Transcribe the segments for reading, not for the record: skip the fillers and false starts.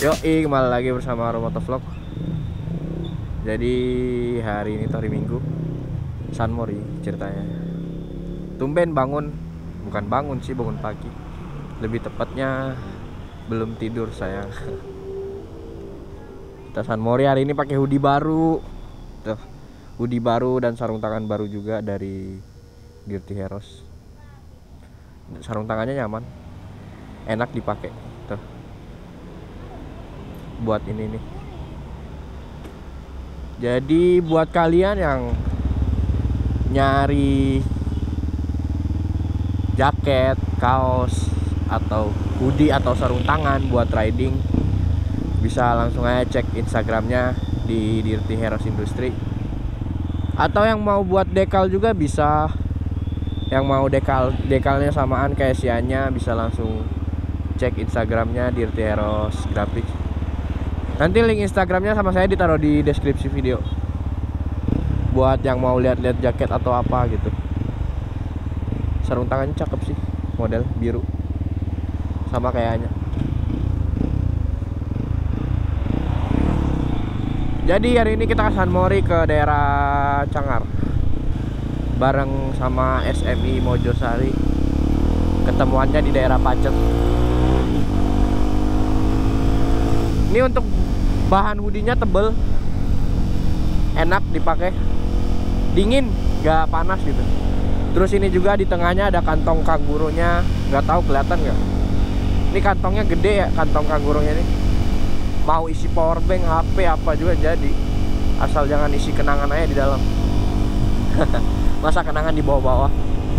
Yoi, kembali lagi bersama Motovlog. Jadi hari ini hari Minggu, San Mori ceritanya. Tumben bangun, bukan bangun sih, bangun pagi. Lebih tepatnya belum tidur sayang. Kita San Mori hari ini pakai hoodie baru. Tuh, hoodie baru dan sarung tangan baru juga dari Dirty Heroes. Sarung tangannya nyaman, enak dipakai. Tuh, buat ini nih. Jadi buat kalian yang nyari jaket, kaos, atau hoodie atau sarung tangan buat riding, bisa langsung aja cek Instagramnya di Dirty Heroes Industry. Atau yang mau buat dekal juga bisa. Yang mau dekalnya samaan kayak sianya, bisa langsung cek Instagramnya Dirty Heroes Graphics. Nanti link Instagramnya sama saya ditaruh di deskripsi video, buat yang mau lihat-lihat jaket atau apa gitu. Sarung tangannya cakep sih, model biru sama kayaknya. Jadi hari ini kita ke San Mori, ke daerah Cangar, bareng sama SMI Mojosari. Ketemuannya di daerah Pacet. Ini untuk bahan hoodie-nya tebel, enak dipakai, dingin, gak panas gitu. Terus ini juga di tengahnya ada kantong kangurunya, nggak tahu kelihatan nggak? Ini kantongnya gede ya, kantong kangurunya ini. Mau isi powerbank, HP apa juga jadi, asal jangan isi kenangan aja di dalam. Masa kenangan di bawah-bawah.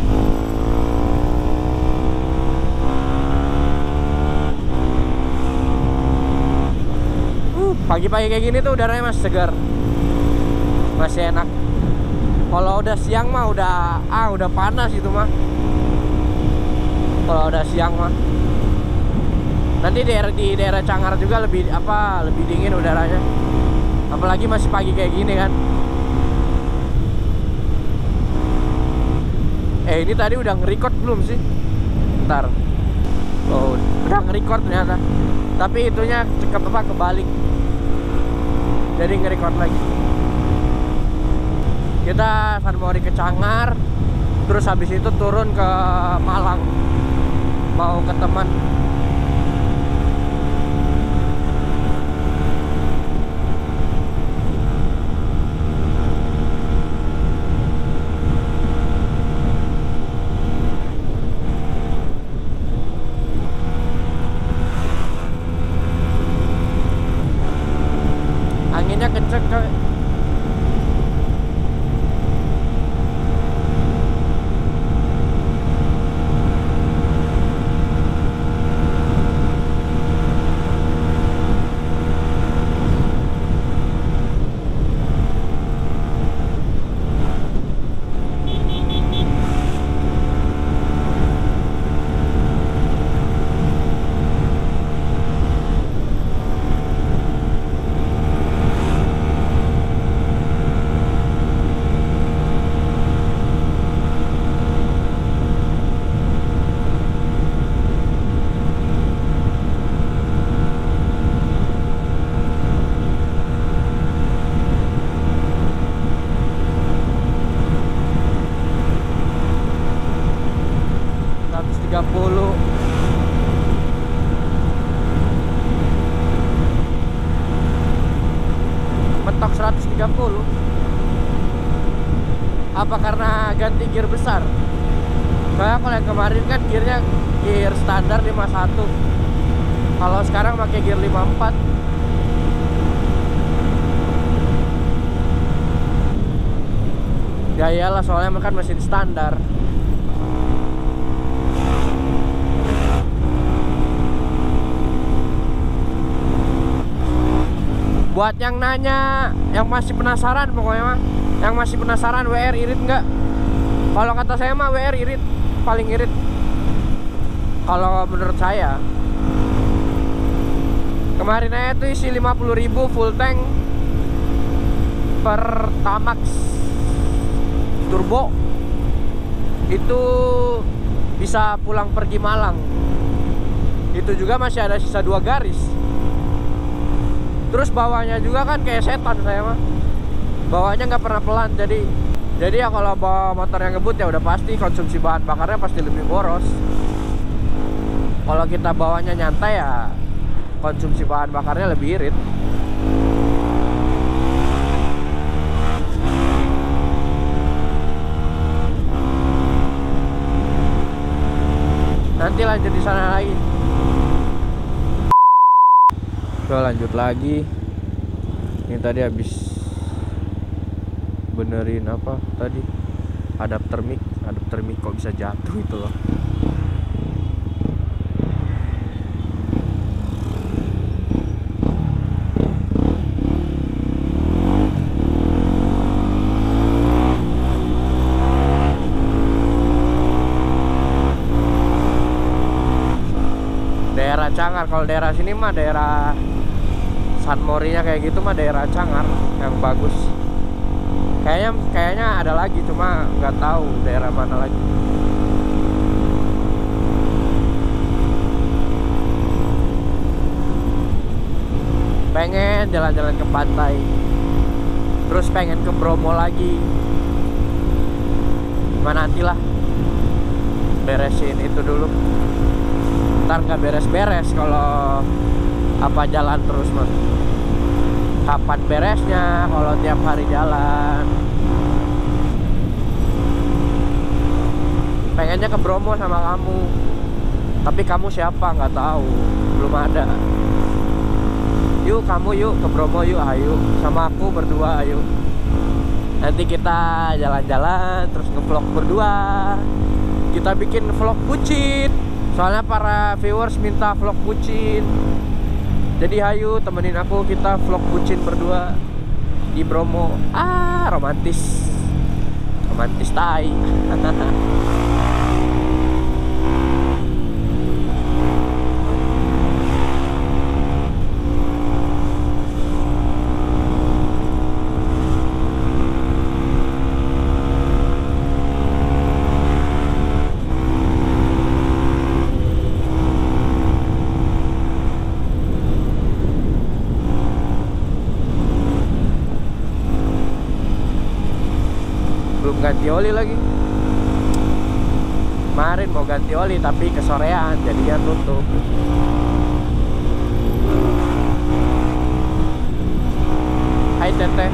Pagi-pagi kayak gini tuh udaranya masih segar, masih enak. Kalau udah siang mah udah panas itu mah. Kalau udah siang mah, nanti di daerah Cangar juga lebih dingin udaranya. Apalagi masih pagi kayak gini kan. Ini tadi udah nge-record belum sih? Ntar. Oh, udah nge-record ternyata. Tapi itunya kebalik. Jadi nge-record lagi. Kita San Mori ke Cangar, terus habis itu turun ke Malang, mau ke teman. Anginnya kenceng coy. Mentok 130. Apa karena ganti gear besar? Kayak kalau yang kemarin kan gearnya gear standar 51. Kalau sekarang pakai gear 54. Ya iyalah, soalnya kan mesin standar. Buat yang nanya, yang masih penasaran pokoknya mah, yang masih penasaran WR irit nggak? Kalau kata saya mah WR irit, paling irit. Kalau menurut saya, kemarin aja tuh isi 50.000 full tank Pertamax turbo, itu bisa pulang pergi Malang. Itu juga masih ada sisa 2 garis. Terus bawanya juga kan kayak setan saya mah. Bawanya nggak pernah pelan, jadi ya kalau bawa motor yang ngebut ya udah pasti konsumsi bahan bakarnya pasti lebih boros. Kalau kita bawanya nyantai ya konsumsi bahan bakarnya lebih irit. Nanti lanjut di sana lagi. Oke, lanjut lagi. Ini tadi habis benerin apa tadi? Adapter mic kok bisa jatuh itu loh. Daerah Cangar, kalau daerah sini mah daerah San Morinya kayak gitu mah daerah Cangar yang bagus. Kayaknya ada lagi, cuma nggak tahu daerah mana lagi. Pengen jalan-jalan ke pantai, terus pengen ke Bromo lagi. Cuma nantilah, beresin itu dulu. Ntar nggak beres-beres kalau apa jalan terus mas. Kapan beresnya kalau tiap hari jalan? Pengennya ke Bromo sama kamu, tapi kamu siapa nggak tahu, belum ada. Yuk kamu yuk ke Bromo yuk, ayo sama aku berdua ayo. Nanti kita jalan-jalan terus ngevlog berdua. Kita bikin vlog bucin. Soalnya para viewers minta vlog bucin. Jadi hayu temenin aku, kita vlog bucin berdua di Bromo. Romantis. Romantis tai. Ganti oli lagi. Kemarin mau ganti oli tapi kesorean jadinya tutup. Hai teteh.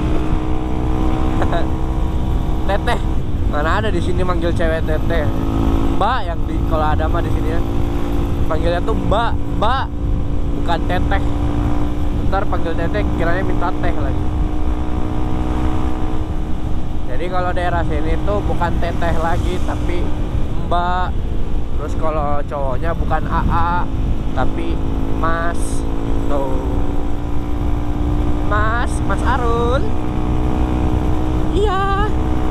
Teteh. Mana ada di sini manggil cewek teteh. Mbak yang di kalau ada mah di sini ya. Panggilnya tuh mbak, bukan teteh. Ntar panggil teteh kiranya minta teh lagi. Jadi kalau daerah sini tuh bukan teteh lagi tapi mbak. Terus kalau cowoknya bukan AA tapi mas. Tuh. Mas Arul. Iya.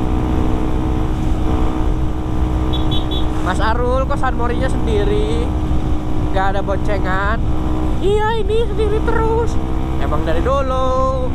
Mas Arul kok San Morinya sendiri? Gak ada boncengan? Iya ini sendiri terus. Emang dari dulu.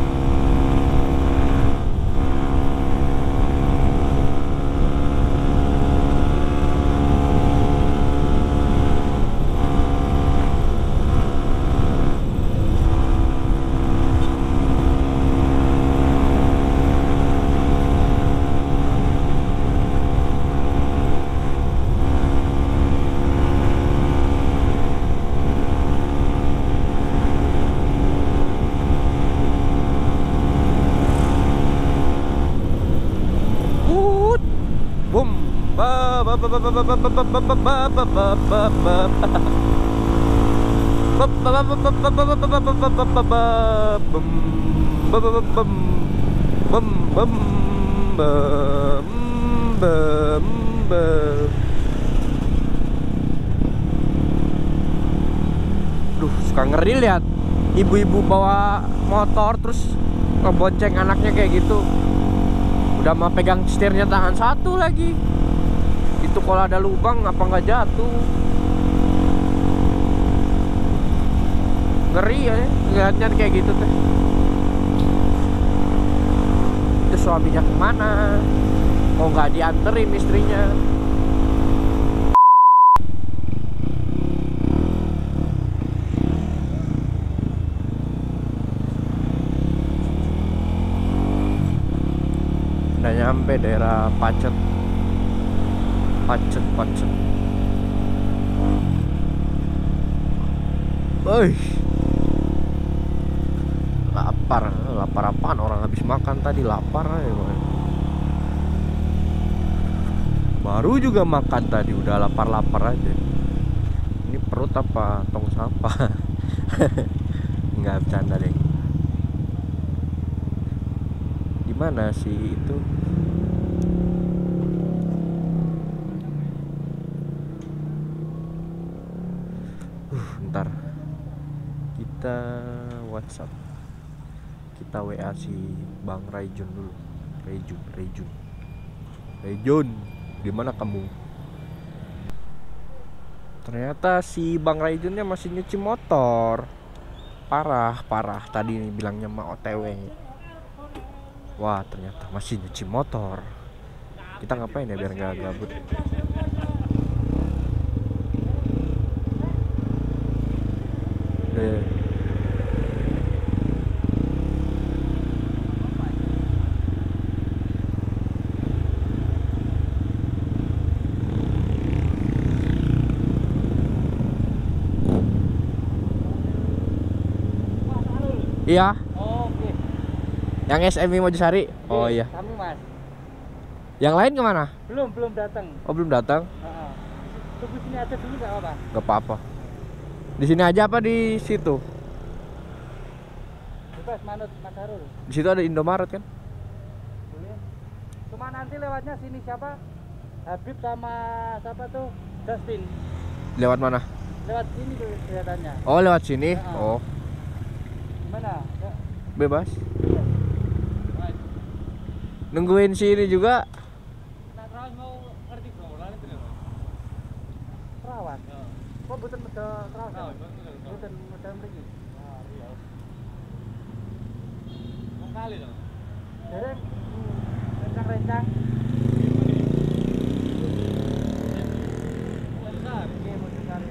Duh, suka ngeri lihat ibu-ibu bawa motor terus ngebonceng anaknya kayak gitu. Udah mah pegang setirnya tangan satu lagi. Itu kalau ada lubang apa nggak jatuh? Ngeri ya lihatnya kayak gitu teh. Itu suaminya kemana? Kok nggak dianterin istrinya? Udah nyampe daerah Pacet. Woi, lapar apaan, orang habis makan tadi lapar aja. Baru juga makan tadi udah lapar aja. Ini perut apa tong sampah? Nggak bercanda deh. Gimana sih itu? Ntar kita WhatsApp, kita WA si Bang Raijun dulu. Raijun, gimana kamu? Ternyata si Bang Raijunnya masih nyuci motor. Parah. Tadi bilangnya mau OTW. Wah, ternyata masih nyuci motor. Kita ngapain ya biar nggak gabut? Iya. Oh, oke. Yang SMI Mojosari. Oh iya. Kami Mas. Yang lain kemana? Belum datang. Oh belum datang. Tunggu sini aja dulu nggak apa-apa. Gak apa-apa. Di sini aja apa di situ? Bebas manut Mas Harul. Di situ ada Indomaret kan? Boleh. Cuma nanti lewatnya sini siapa? Habib sama siapa tuh? Justin. Lewat mana? Lewat sini tuh kelihatannya. Oh lewat sini. Oh Mana? Ya. bebas. Nungguin sini juga. Nah, mau ngerti Perawan. Kok bukan meda Perawan? Bukan meda mriki. Ah, iya. Wong kali to. Dereng rencang-rencang. Bentar, iki mau cari.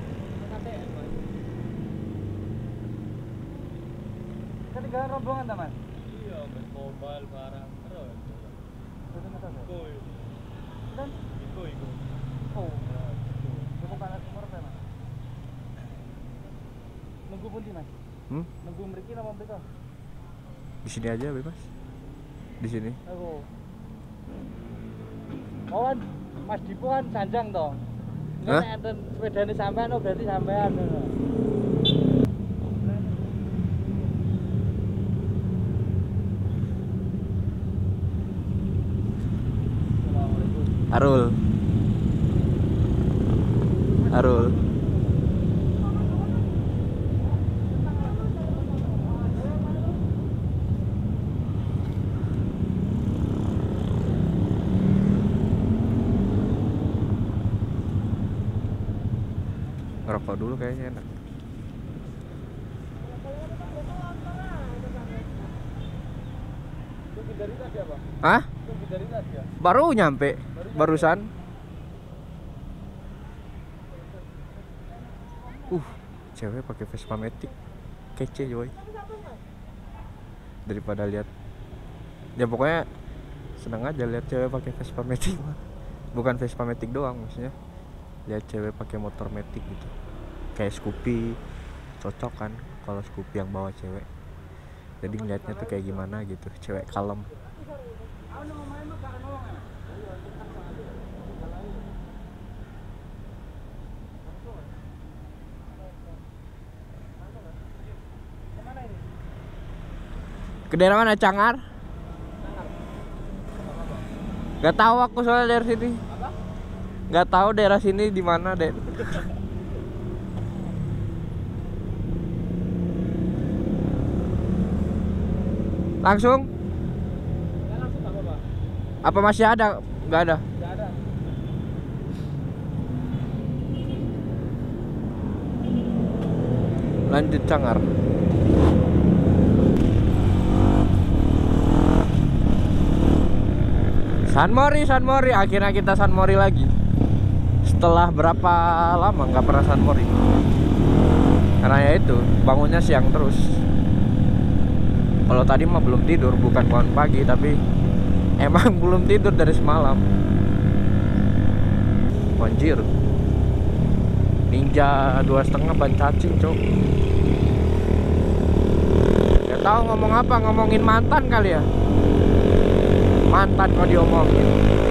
Ketinggalan rombongan teman. Iya, mobile barang terus. Terus ngetes. Koi. Dan koi. Oh. Cukup panas umur apa, Mas? Nunggu pundi, Mas? Nunggu mriki napa mriko? Di sini aja bebas. Di sini. Aku. Oh, Mas Dipo kan sanjang toh. Hah? Nek enten sepedane sampean oh berarti sampean ngono. Arul. Ngerokok dulu kayaknya enak. Tunggu dari tadi apa? Hah? Tunggu dari tadi ya? Baru nyampe. Barusan. Cewek pakai Vespa Matic. Kece coy. Daripada lihat, ya pokoknya seneng aja lihat cewek pakai Vespa Matic. Bukan Vespa Matic doang, maksudnya lihat cewek pakai motor Matic gitu. Kayak Scoopy, cocok kan kalau Scoopy yang bawa cewek. Jadi ngeliatnya tuh kayak gimana gitu, cewek kalem. Ke daerah mana, Cangar? Gak tahu aku soalnya dari sini. Gak tahu daerah sini di mana, Dek. Langsung? Ya, langsung enggak apa-apa. Apa masih ada? Gak ada. Enggak ada. Lanjut Cangar. San Mori, akhirnya kita San Mori lagi. Setelah berapa lama nggak pernah San Mori. Karena ya itu, bangunnya siang terus. Kalau tadi mah belum tidur, bukan bangun pagi, tapi Emang belum tidur dari semalam. Anjir. Ninja 2,5 ban cacing, cok. Gak tahu ngomong apa, ngomongin mantan kali ya. Mantan kok diomongin.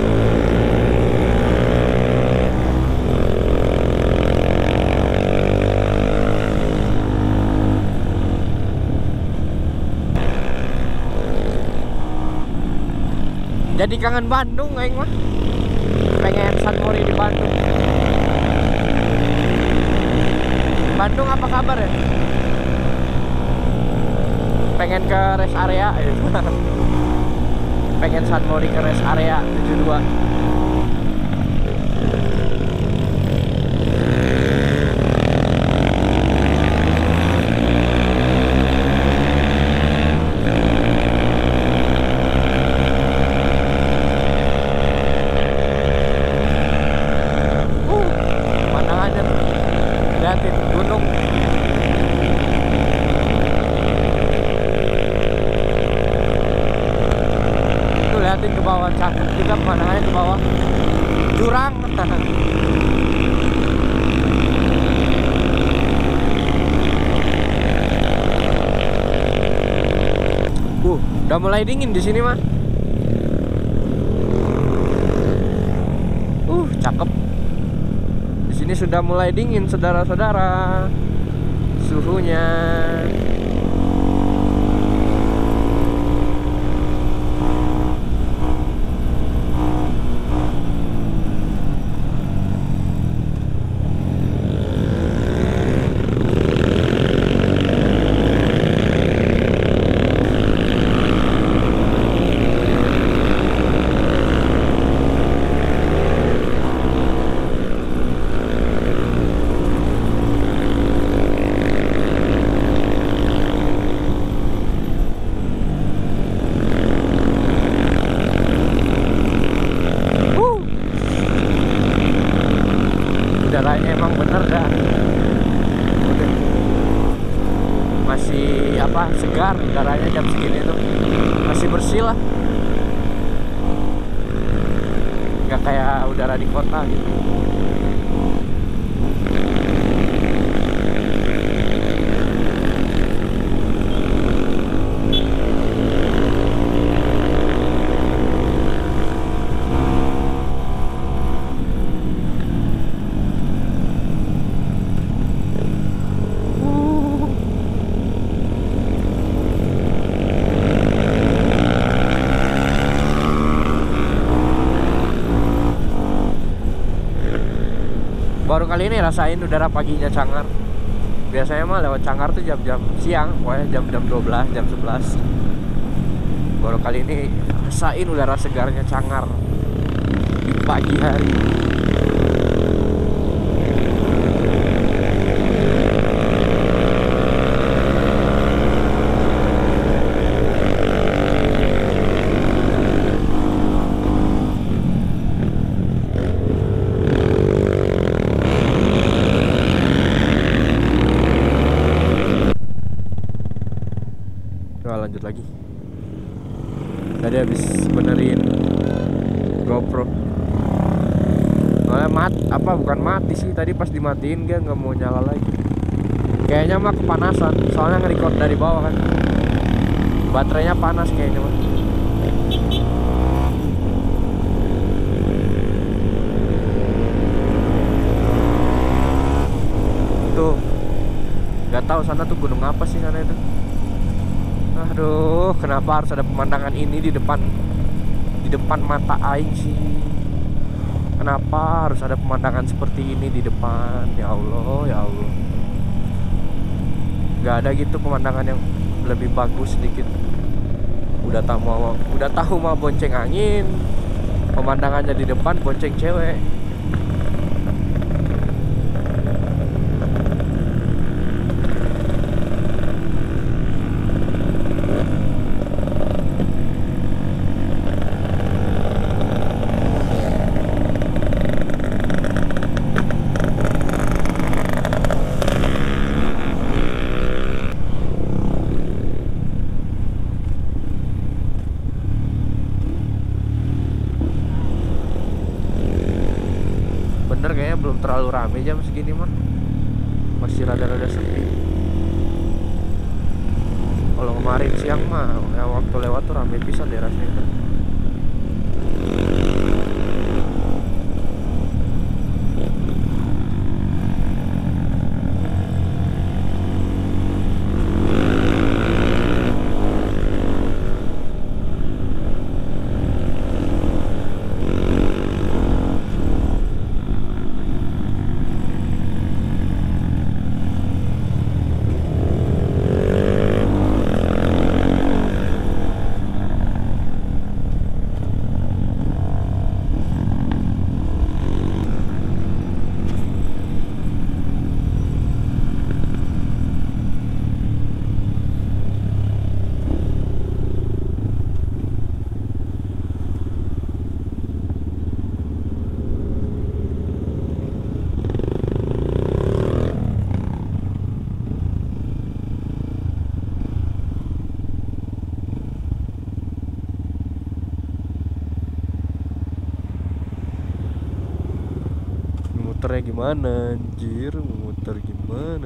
Jadi kangen Bandung aing mah. Pengen sunmori di Bandung. Bandung apa kabar ya? Pengen ke rest area ya. Pengen sunmori ke rest area 72. Pandangannya tuh, liatin gunung. Tuh liatin ke bawah, cakep juga pemandangannya ke bawah. Jurang. Udah mulai dingin di sini mah. Cakep. Di sini sudah mulai dingin, saudara-saudara. Suhunya. Udaranya emang bener dah. Udah. Masih apa, segar udaranya jam segini tuh. Masih bersih lah. Gak kayak udara di kota gitu. Baru kali ini rasain udara paginya Cangar. Biasanya mah lewat Cangar tuh jam-jam siang, pokoknya jam-jam 12, jam 11. Baru kali ini rasain udara segarnya Cangar di pagi hari. Lanjut lagi. Tadi habis benerin GoPro. Soalnya bukan mati sih, tadi pas dimatiin dia nggak mau nyala lagi. Kayaknya mah kepanasan. Soalnya nge-record dari bawah kan. Baterainya panas kayaknya mah. Tuh. Gak tahu sana tuh gunung apa sih sana itu. Aduh, kenapa harus ada pemandangan ini di depan mata aing sih? Kenapa harus ada pemandangan seperti ini di depan? Ya Allah, ya Allah. Gak ada gitu pemandangan yang lebih bagus sedikit. Udah tahu mau bonceng angin, pemandangannya di depan bonceng cewek. rame jam segini mah. Masih rada-rada sepi. Kalau kemarin siang mah ya waktu lewat tuh rame pisan daerah sini. Muternya gimana anjir, muter gimana?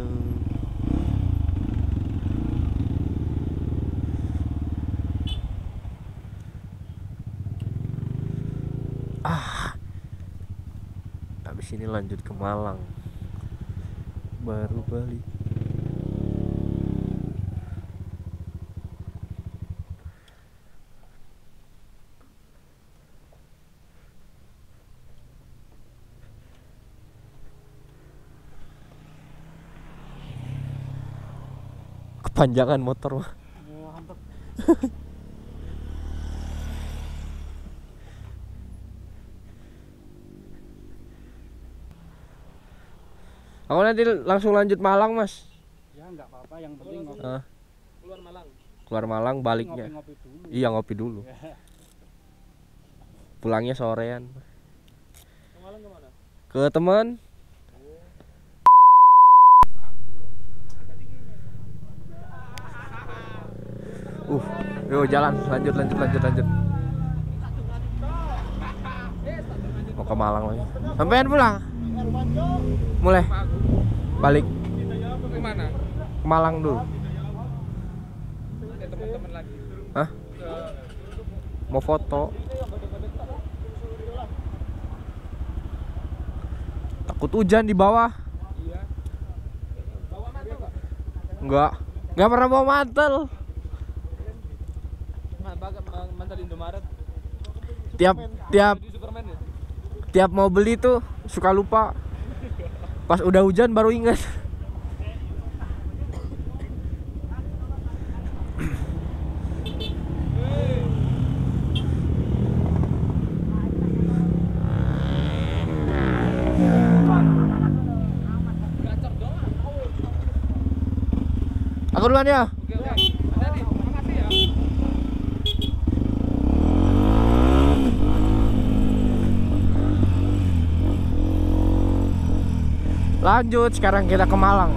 Habis ini lanjut ke Malang, baru balik. Kepanjangan motor mah. Aku nanti langsung lanjut Malang, Mas. Ya nggak apa-apa, yang penting ngopi. Keluar Malang. Keluar Malang baliknya. Ngopi-ngopi dulu. Iya, ngopi dulu. Pulangnya sorean. Ke Malang kemana? Ke teman. Yuk jalan, lanjut. Mau ke Malang lagi. Sampean pulang? Mulai balik Ke mana? ke Malang dulu. Teman-teman lagi. Hah? Mau foto. Takut hujan di bawah. Iya. Bawa mantel enggak? Enggak pernah bawa mantel. Mantel Indomaret. Tiap Di Superman ya? tiap mau beli tuh suka lupa. Pas udah hujan baru ingat. Aku duluan ya. Oke. Hati-hati. Makasih ya. Lanjut, sekarang kita ke Malang.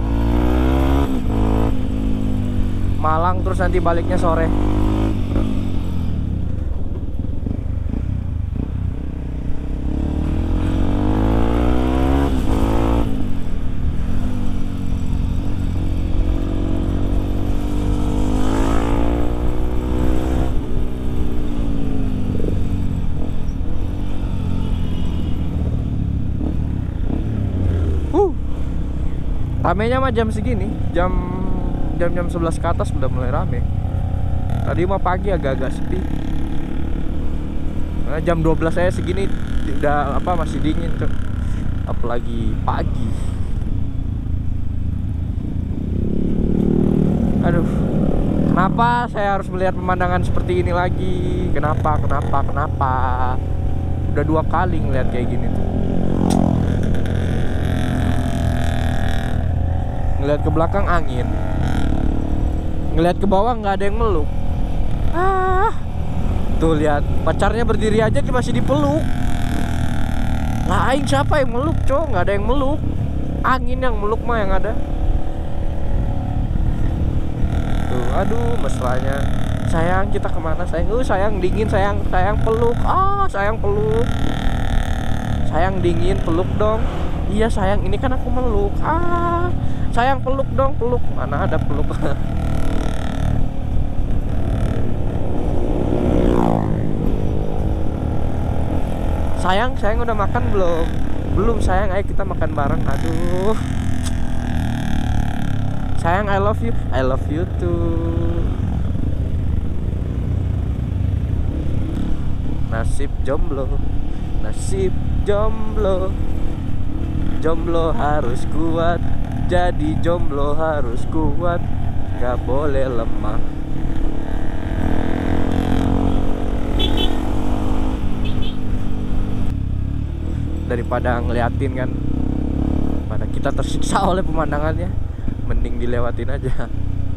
Malang terus nanti baliknya sore. Ramenya mah jam segini, jam 11 ke atas udah mulai rame. Tadi mah pagi agak-agak sepi. Nah, jam 12 saya segini udah masih dingin tuh. Apalagi pagi. Aduh. Kenapa saya harus melihat pemandangan seperti ini lagi? Kenapa? Udah 2 kali ngeliat kayak gini tuh. Ngeliat ke belakang angin, ngeliat ke bawah nggak ada yang meluk. Tuh lihat, pacarnya berdiri aja masih dipeluk. Lah aing siapa yang meluk, cowok? Nggak ada yang meluk. Angin yang meluk mah yang ada. Tuh, aduh mesranya. Sayang, kita kemana sayang? Sayang dingin, sayang peluk. Sayang peluk. Sayang dingin, peluk dong. Iya sayang, ini kan aku meluk. Sayang peluk dong, peluk. Mana ada peluk. Sayang udah makan belum? Belum sayang, ayo kita makan bareng. Aduh. Sayang, I love you. I love you too. Nasib jomblo, nasib jomblo. Jomblo harus kuat, jadi jomblo harus kuat, gak boleh lemah. Daripada ngeliatin kan, pada kita tersiksa oleh pemandangannya, mending dilewatin aja.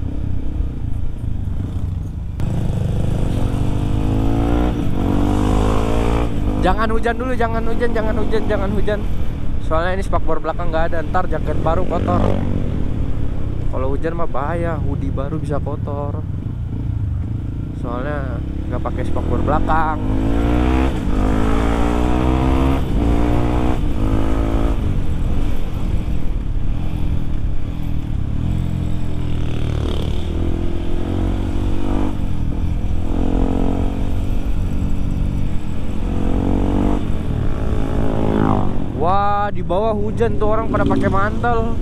Jangan hujan dulu, jangan hujan. Soalnya ini spakbor belakang nggak ada, ntar jaket baru kotor. Kalau hujan mah bahaya, hoodie baru bisa kotor. Soalnya nggak pakai spakbor belakang. Wah, di bawah hujan tuh, orang pada pakai mantel.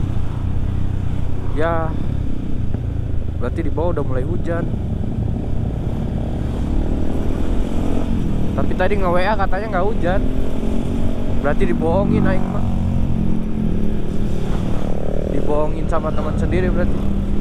Ya, berarti di bawah udah mulai hujan. Tapi tadi nge-WA katanya nggak hujan. Berarti dibohongin aing mah. Dibohongin sama teman sendiri berarti.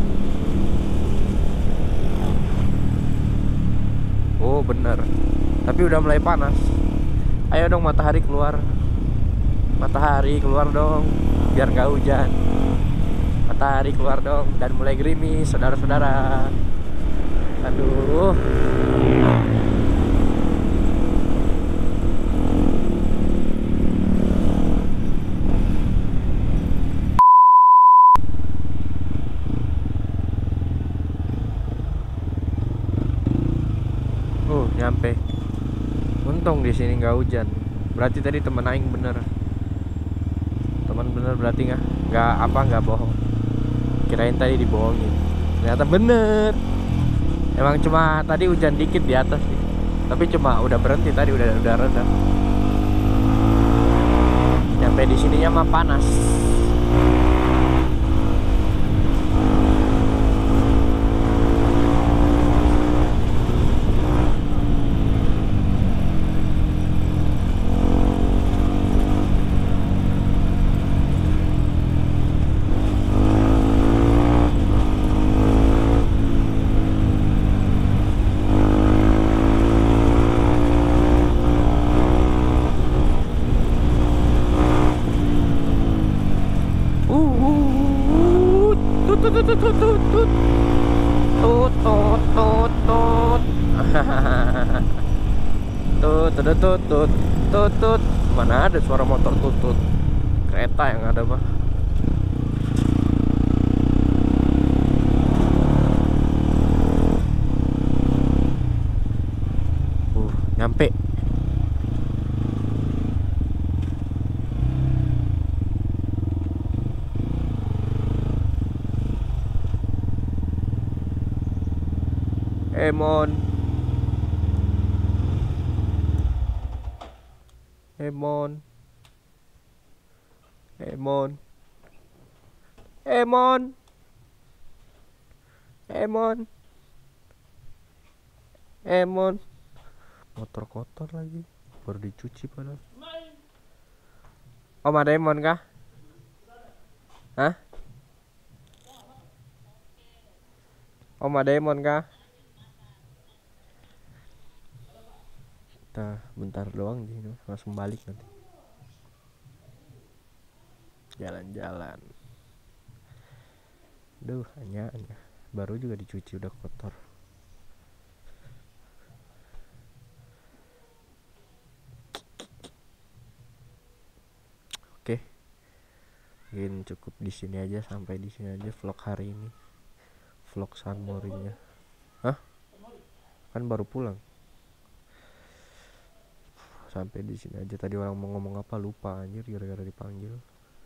Oh, bener. Tapi udah mulai panas. Ayo dong matahari keluar. Matahari keluar dong, biar nggak hujan. Matahari keluar dong, dan mulai gerimis, saudara-saudara. Aduh. Nyampe. Untung di sini nggak hujan. Berarti tadi temen aing bener. Teman bener berarti nggak bohong. Kirain tadi dibohongin, ternyata bener. Emang cuma tadi hujan dikit di atas sih, tapi cuma udah berhenti tadi, udah reda. Nyampe di sininya mah panas. Tut. Mana ada suara motor tutut? Kereta yang ada mah. Nyampe. Emon. Motor kotor lagi, baru dicuci padahal. Om ada Emon kah? Hah? Om ada Emon kah? Kita bentar doang di sini, langsung balik nanti. Jalan-jalan. Duh, hanya baru juga dicuci udah kotor. Oke. Mungkin cukup di sini aja, sampai di sini aja vlog hari ini. Vlog San Morinya. Hah? Kan baru pulang. sampai di sini aja. Tadi orang mau ngomong apa lupa anjir gara-gara dipanggil.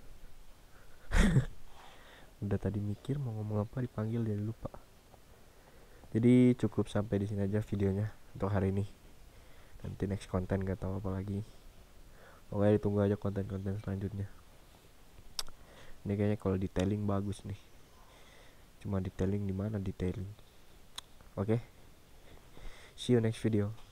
Udah tadi mikir mau ngomong apa dipanggil jadi lupa. Jadi cukup sampai di sini aja videonya untuk hari ini. Nanti next konten gak tahu apa lagi. Pokoknya ditunggu aja konten-konten selanjutnya. Ini kayaknya kalau detailing bagus nih. Cuma detailing di mana detailing. Oke. See you next video.